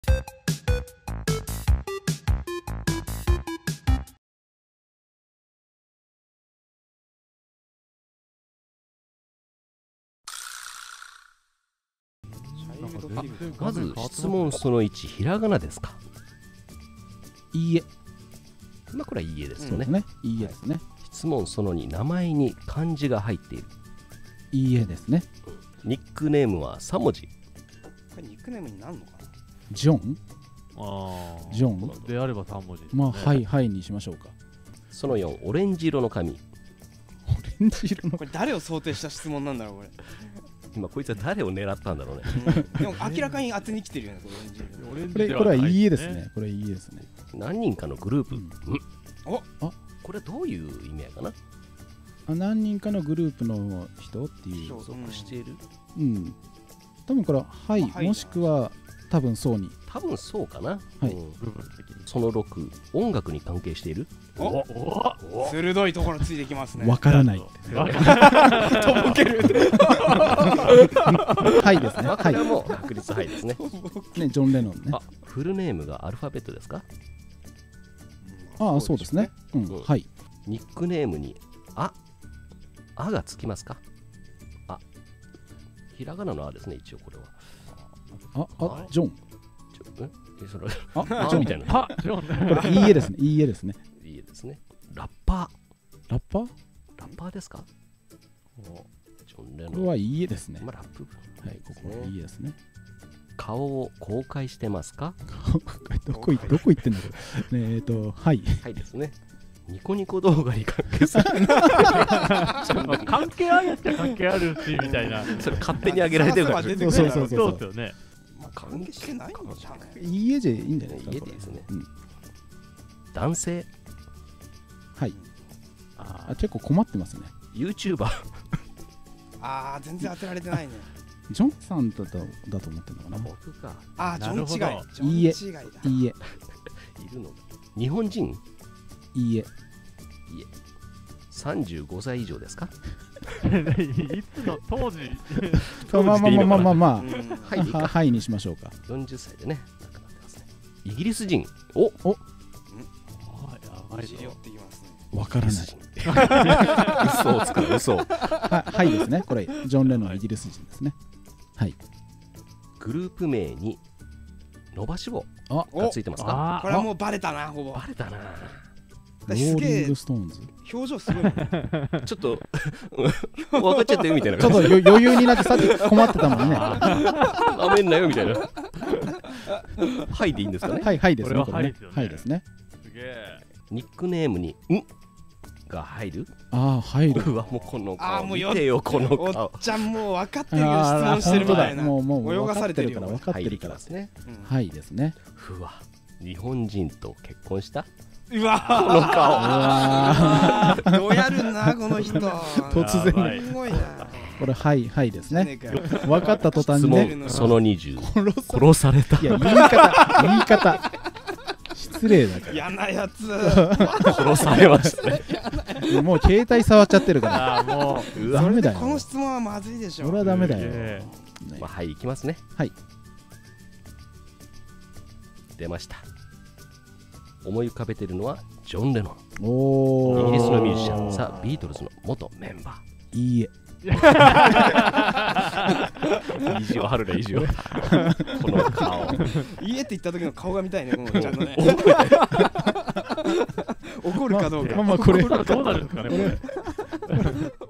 まず質問その1、ひらがなですか？ いいえ。 まあこれはいいえですよね。 いいえですね。 質問その2、名前に漢字が入っている。 いいえですね。 ニックネームは3文字。 これニックネームになるのかな？ ジョン？ジョンであれば3文字、ね。 まあはいにしましょうか。 その4、オレンジ色の髪。 オレンジ色のこれ誰を想定した質問なんだろうこれ。 今こいつは誰を狙ったんだろうね。 でも明らかに当てに来てるよねこれはいいえですね。これいいえですね。 何人かのグループ。 お、 これはどういう意味やかな？ 何人かのグループの人っていう。 所属している。 多分これははいもしくは多分そうに。 多分そうかな。 はい。 その6、音楽に関係している。 鋭いところついてきますね。 わからない。とぼける。 はいですね。 これはもう確率はいですね。 ね、ジョン・レノンね。 フルネームがアルファベットですか？ ああ、そうですね。はい。 ニックネームにあがつきますか？ひらがなのあですね、一応これは。 ジョン。 それジョンみたいな。 ジョン。 これいいえですね。いいえですね。 いいえですね。ラッパー。 ラッパー？ ラッパーですか？ジョン・レノン。 これはいいえですね。 まあラップ。 はい、ここはいいえですね。 顔を公開してますか？ どこ行ってんだろう。はい。 はいですね。ニコニコ動画に関係する。 関係あるっちゃ関係あるしみたいな。 それ勝手に上げられてるから。 そうですよね。 関係してないのじゃん。 いいえでいいんじゃないですか？ いいえでいいですね。男性。 はい。結構困ってますね。 YouTuber。 全然当てられてないね。 ジョンさんだと思ってるのかな。 僕か。 ジョン違い。 いいえ。いいえ。 いるの。日本人。 いいえ。 35歳以上ですか？ いつの当時。 まあはいにしましょうか。 40歳でね、亡くなってますね。イギリス人。お。 やばいぞ。 わからない。 嘘をつく嘘。 はいですね。これジョン・レノンイギリス人ですね。はい。 グループ名に伸ばし棒がついてますか？ これはもうバレたな、ほぼ。 バレたな。 ローリングストーンズ。 表情すごい。 ちょっと分かっちゃったよみたいな。 ちょっと余裕になってさっき困ってたもんね。 なめんなよみたいな。はいでいいんですかね？ はいですね。はいですね。 すげえ。 ニックネームにんが入る？ 入る。 うわ、もうこの顔見てよ、この顔。 おっちゃんもう分かってるよ、質問してるみたいな。 もう泳がされてるから分かってるからですね。 はいですね。 うわ、日本人と結婚した？ うわこの顔。どうやるんな、この人。 突然。 すごいな。 これはいですね。分かった途端にね。 その20。殺された。 いや、言い方。失礼だから。 嫌なやつ。 殺されましたね。 もう携帯触っちゃってるから。 もうダメだよ。この質問はまずいでしょ。 これはダメだよ。 はい、いきますね。 はい。 出ました。思い浮かべてるのはジョン・レノン。 おイギリスのミュージシャン、ザ・ビートルズの元メンバー。いいえ。 意地を張るね、意地を。この顔。 いいえって言った時の顔が見たいね、このちゃんとね。怒るかどうか。 これどうなるんですかね、これ。